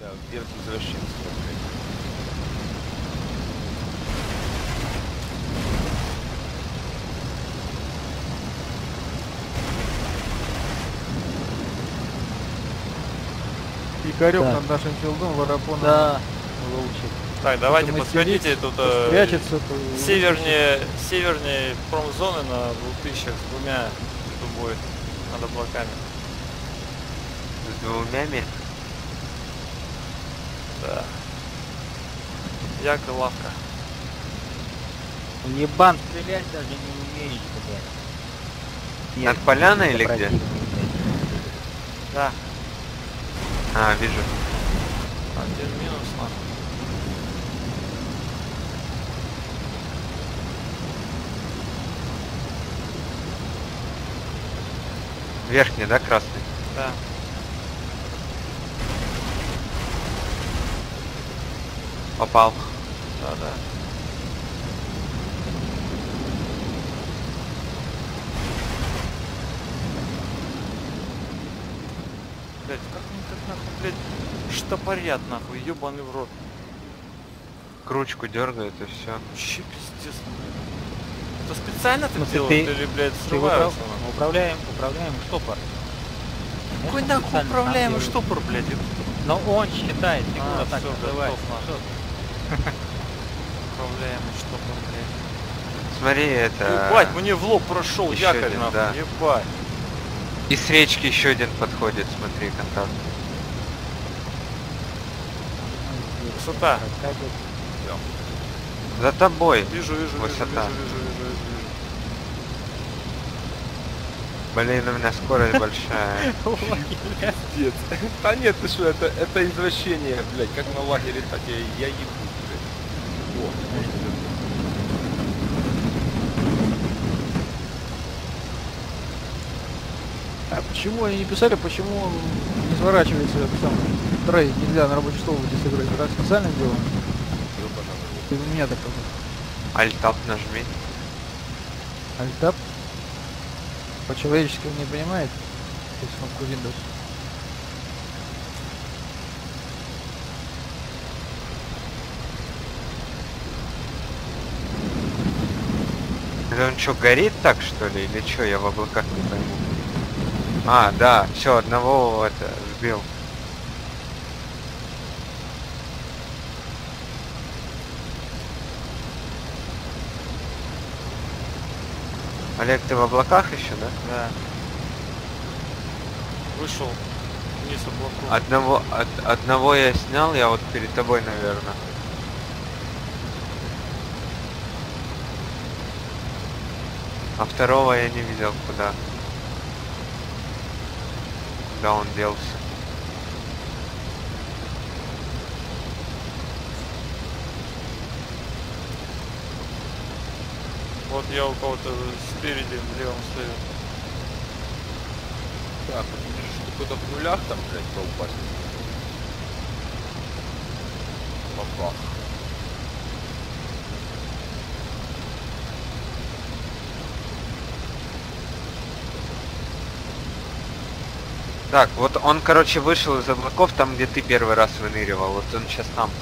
Да, вверх извращенства, блядь. Игорек Так. над нашим филдом Варапоном. Да, лучше. Так, давайте мы подходите сидеть, тут спрячется, то севернее промзоны на 2000 с двумя тут будет над облаками. С двумями? Да. Як и лавка. Ебан, стрелять даже не умеешь, блядь. Над поляной или где? Противник, блядь. Да. А, вижу. Один минус нахуй. Верхний, да, красный? Да. Попал. Да, да. Блять, как они так нахуй, блять, штопорят нахуй, ебаный в рот. Кручку дергает и все. Вообще пиздец. Это специально так смысле, делают ты- или, блядь, Ты срываются нахуй? управляем штопор. Какой Конечно, нахуй специально управляемый там штопор, блядь? Но он считает, фигура так всё, называется. готов, нахуй. Всё. Управляемый штопор, блядь. Смотри, это... Ебать, мне в лоб прошел еще якорь один, нахуй, да. ебать. И с речки еще один подходит, смотри, контакт. Высота. За тобой. Вижу, Высота. вижу. Блин, у меня скорость большая. Пиздец. Да нет, ты что, это извращение, блядь, как на лагере, так я ебу, блядь. О, А почему они не писали, почему он не сворачивается это самое? Трей нельзя на рабочий стол выйти сыграть. Так специально сделано? И у меня так Альтап нажми. Альтап. По-человечески он не понимает. То есть кнопку Windows. Это он что, горит так, что ли? Или что, я в облаках не пойму. А, да, все, одного это сбил. Олег, ты в облаках еще, да? Да. Вышел вниз облаков. Одного я снял, я вот перед тобой, наверное. А второго я не видел, куда он делся. Вот я у кого-то спереди, в левом стою. так, что кто-то в нулях там, блядь, поупасть. Бабах. Так, вот он, короче, вышел из облаков там, где ты первый раз выныривал. Вот он сейчас там.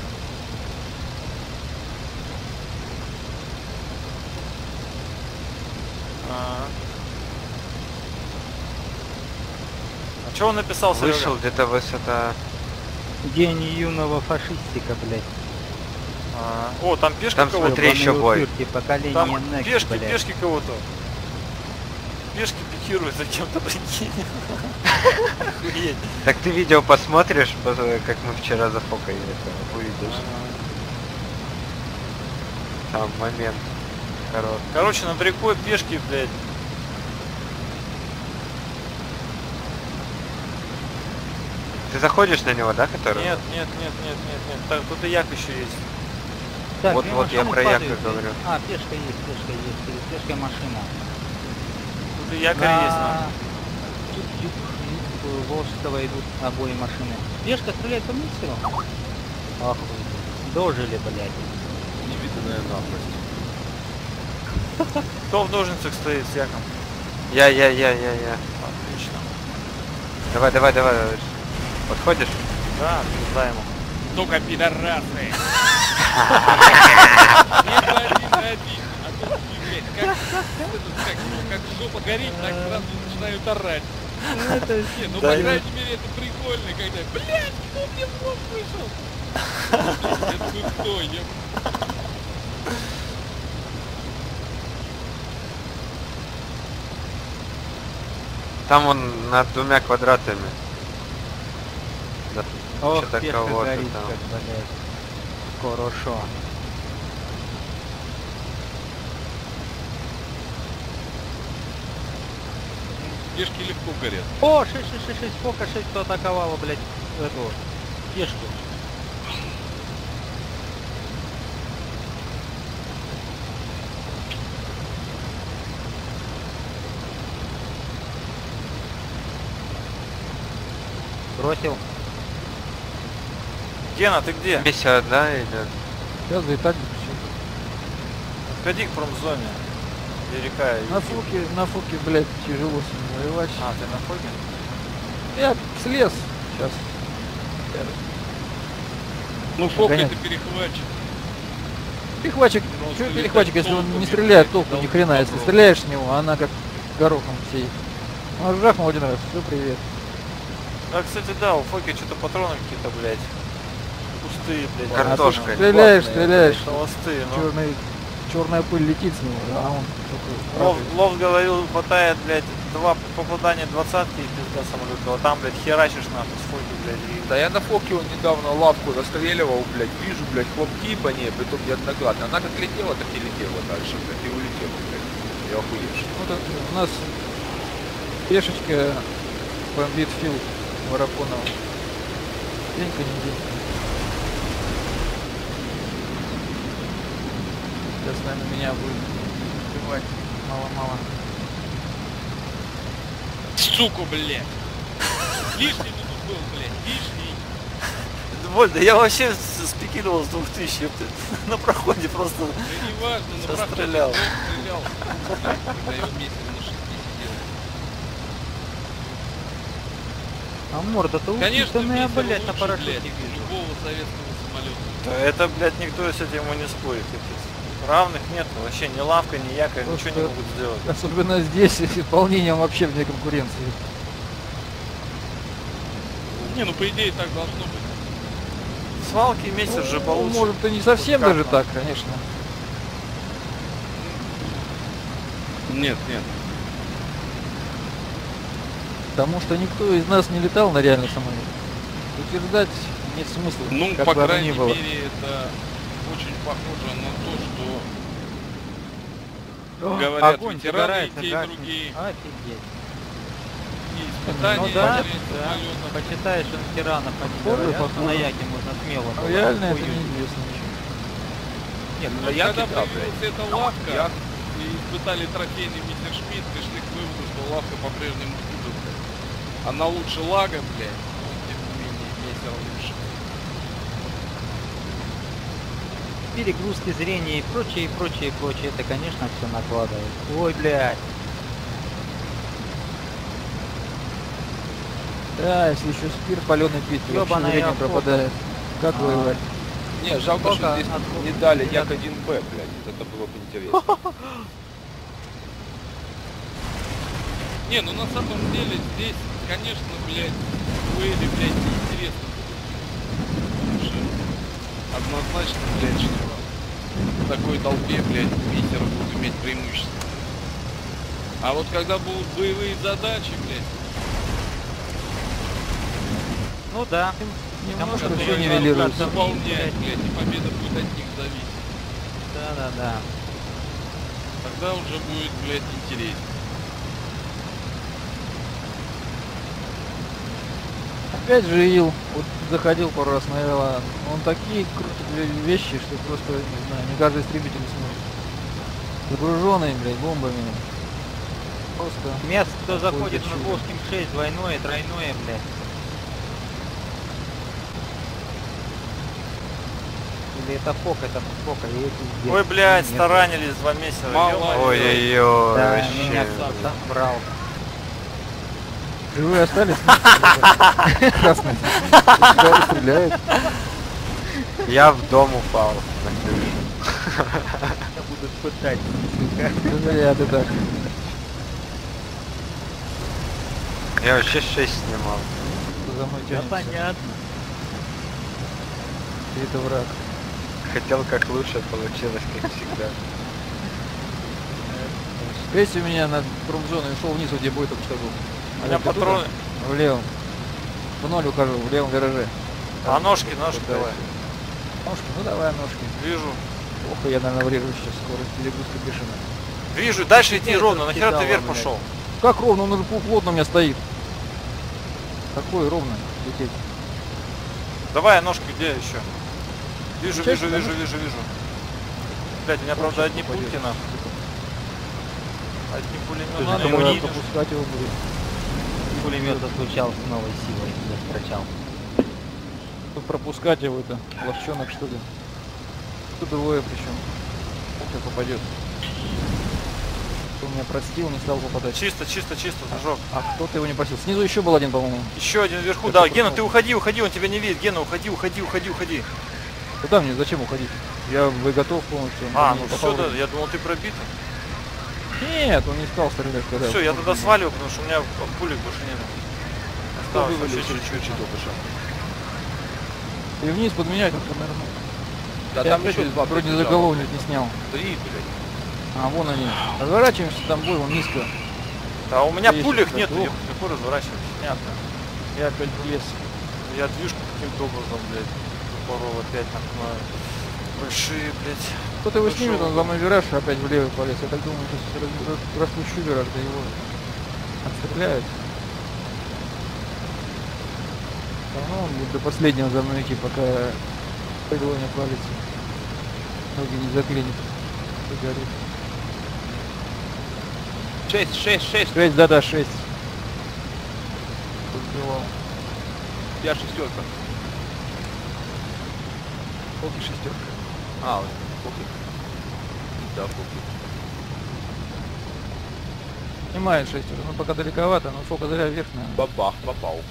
А что он написал, Серега? Вышел где-то высота. День юного фашистика, блядь. О, там пешка Там кого-то. смотри, еще бой. Поколение Там Next, блядь. пешки кого-то. Пешки пикируют за кем-то, прикинь. Охуеть. Так ты видео посмотришь, как мы вчера зафокали это, увидишь. Там момент. Короче, над рекой пешки, блядь. Ты заходишь на него, да, который? Нет. Так, тут и як еще есть. Так, Вот- две вот я машины про Яка падают. говорю. А, пешка есть. Перед пешкой машина. Тут и якорь есть. нахуй. Тут Волжского идут обои машины. Пешка стреляет по миксеру? Охуй. Дожили, блядь. Невиданная наглость. Кто в ножницах стоит с яком? Я. Отлично. Давай. Подходишь? Да, пизда ему. Сука, пидорасы! Либо один на один. А то, блядь, как жопа горит, так сразу начинают орать. Не, ну, по крайней мере, это прикольно, когда, блядь, кто мне в лоб вышел? Это вы кто, я... Там он над 2 квадратами. Да, Ох, что-то пешка кого-то горит, там. как, блядь. Хорошо. Пешки легко горят. О, 6, сколько 6, кто атаковала, блядь, эту пешку. Бросил. Гена, ты где? Миссия одна идет. Сейчас да и так все. Подходи к промзоне. Где река. На фуке, блядь, тяжело с ним воевать. А, ты на фоге? Я слез сейчас. Ну, фок Гонять. это перехватчик. Перехватчик, Ну, что если перехватчик, летать если он толку не не стреляет, летать, толку да ни он хрена. Если попробует. стреляешь с него, она как горохом сеет. Он жахнул один раз, все, привет. А, кстати, да, у Фоки что-то патроны какие-то, блядь. Пустые, блядь. Картошка. А ты стреляешь, Плотные, стреляешь. блядь, холостые, ну. Черная пыль летит с него, а он такой. Лов говорил, хватает, блядь, 2 попадания 20-ки и пизда самолета. А там, блядь, херачишь нахуй с Фоки, блядь. И... Да я на фоке он недавно лапку застреливал, блядь, вижу, блядь, хлопки по ней, притом неоднократно. Она как летела, так и летела дальше, блядь, и улетела, блядь. Я охуешь. Вот это у нас пешечка бомбит фил Мараконова. Денька не денька. Сейчас, наверное, меня будет убивать мало-мало. Сука, блядь. Лишний тут был, блядь, лишний. Боль, да я вообще спикировал с 2000, ёпты. На проходе просто Да не важно, на Сейчас проходе стрелял. стрелял. Когда я вместе на 6 сидел. А морда-то Конечно, упитанная, Питер блядь, на лучше, парашюте блядь, вижу. любого советского самолета. Да это, блядь, никто с этим ему не спорит. капец. Равных нет, вообще ни лавка, ни яка, ничего не Просто- могут сделать. Особенно здесь, с исполнением вообще вне конкуренции. Не, ну по идее так должно быть. Свалки месяц же Ну, получше. может, и не совсем Как даже там? так, конечно. Нет, нет. Потому что никто из нас не летал на реальный самолет. Утверждать нет смысла. Ну, как по бы оно крайней ни было. мере, это очень похоже на то, что говорят Огонь ветераны загорается, и те, и гаснет. другие. Офигеть. И испытания Ну да, этих да. самолетов. Почитаешь ветеранов, они Похоже, говорят, что на похоже. яке можно смело. Но было реально это хуёвить. неизвестно еще. Нет, Вот на яке, когда да, появилась блядь. эта лавка Як. и испытали трофейный Мессершмитт, пришли к выводу, что лавка по-прежнему хуже, блядь. Она лучше лага, блядь, но тем не менее мессер лучше. Перегрузки зрения и прочее, и прочее, и прочее. Это, конечно, все накладывает. Ой, блядь. Да, если еще спирт паленый пить, вообще Ёбаная зрение охота. пропадает. Как А. воевать? Не, жалко, что Сколько здесь откуда? не дали Як 1Б, блядь. Это было бы интересно. Не, ну на самом деле здесь, конечно, блядь, Уэйли, блядь, неинтересно будет. Потому что однозначно, блядь, что в такой толпе, блядь, Питер будут иметь преимущество. А вот когда будут боевые задачи, блядь, Ну да. Немножко Потому все что нивелируется. заполнять, блядь, и победа будет от них зависеть. Да. Тогда уже будет, блядь, интереснее. Опять же Ил, вот заходил пару раз на Ила, он такие крутит вещи, что просто, не знаю, не каждый истребитель сможет. Загруженный, блядь, бомбами. Просто... Мест, кто Какое заходит на чудо. Волским 6, двойное, тройное, блядь. Или это фок, и эти здесь. Ой, блядь, Нет. старанились 2 месяца. Мало. ёбаный. Ой-ой-ой, Да, вообще. меня там брал. Живые остались? Красные. Стреляют. Я в дом упал на крышу. Будут пытать. Заряды так. Я вообще 6 снимал. За мной Да тянется. понятно. Ты это враг. Хотел как лучше, получилось как всегда. Если у меня на промзону ушел вниз, где бой только что был. У меня ты туда? патроны. В левом. В ноль ухожу, в левом гараже. А ножки давай. Ножки, ну давай ножки. Вижу. Ох, я, наверное, врежусь сейчас, скорость перегрузка бешеная. Вижу, дальше идти Где ровно. это Нахера ты кидало, вверх блядь? пошел? Как ровно? Он уже плотно у меня стоит. Какой ровно лететь? Давай, ножки где еще? Вижу, Часть, вижу, да, вижу, ножки? вижу, вижу. Блять, у меня, правда, одни пульки нахуй. Одни Я пулеметы. думаю, Ему надо пропускать его будет. Пулемет отзвучал с новой силой. Застрочал. Тут пропускать его это. Ловчонок что ли? Тут двое причем. Сейчас попадет. Кто меня простил, не стал попадать. Чисто, чисто, чисто, зажег. А кто-то его не просил. Снизу еще был один, по-моему. Еще один вверху. Я Да, только Гена, снова. ты уходи, уходи, он тебя не видит. Гена, уходи, уходи, уходи, уходи. Куда мне? Зачем уходить? Я готов полностью. он А, мне ну попал все, в да, я думал, ты пробит. Нет, он не стал стрелять, когда... Все, я тогда сваливаю, потому что у меня пулек больше нет. Осталось Вывалил вообще чуть-чуть. чуть-чуть опыша. И вниз подменять, он, наверное. Да Я там опять еще два вроде прибежало. заголовник не снял. 3, блядь. А, вон они. Разворачиваемся, там бой, вон низко. А у меня Есть пулек что-то. нету, Ох. я легко разворачиваюсь. Понятно. Я опять в лес. Я движку каким-то образом, блядь, упорол опять на большие, блядь. Кто-то его Пошел. снимет, он за мной вираж опять в левый полез. Я так думаю, сейчас распущу вираж, да его отстреляют. Все равно он будет до последнего за мной идти, пока крыло не палится. Ноги не заклинит. Все горит. 6. 6, да, 6. Убивал. Я шестерка. Полки шестерка. А, вот, окей. Да, окей. Снимает шестерку, ну пока далековато, но фока зря вверх, наверное. Бабах, попал.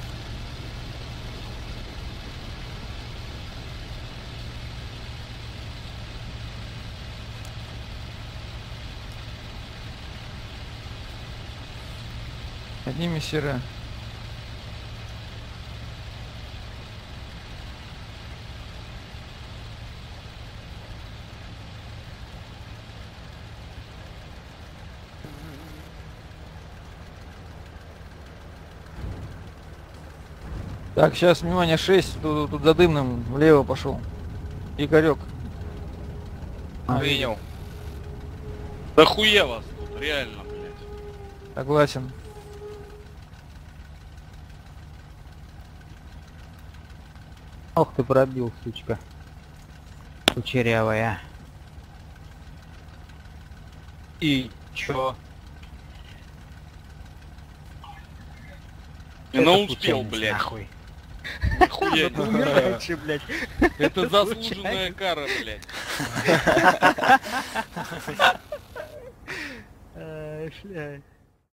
Одни мессера. Так, сейчас, внимание, 6, тут за дымным влево пошел. Игорек. Принял. Да хуя вас тут, реально, блядь. Согласен. Ох ты пробил, сучка. Кучерявая. И чё? И на успел, случайность, блядь. Нахуй. Нихуя Ну, не умирайте, блядь. Это заслуженная кара, блядь. Ай, блядь.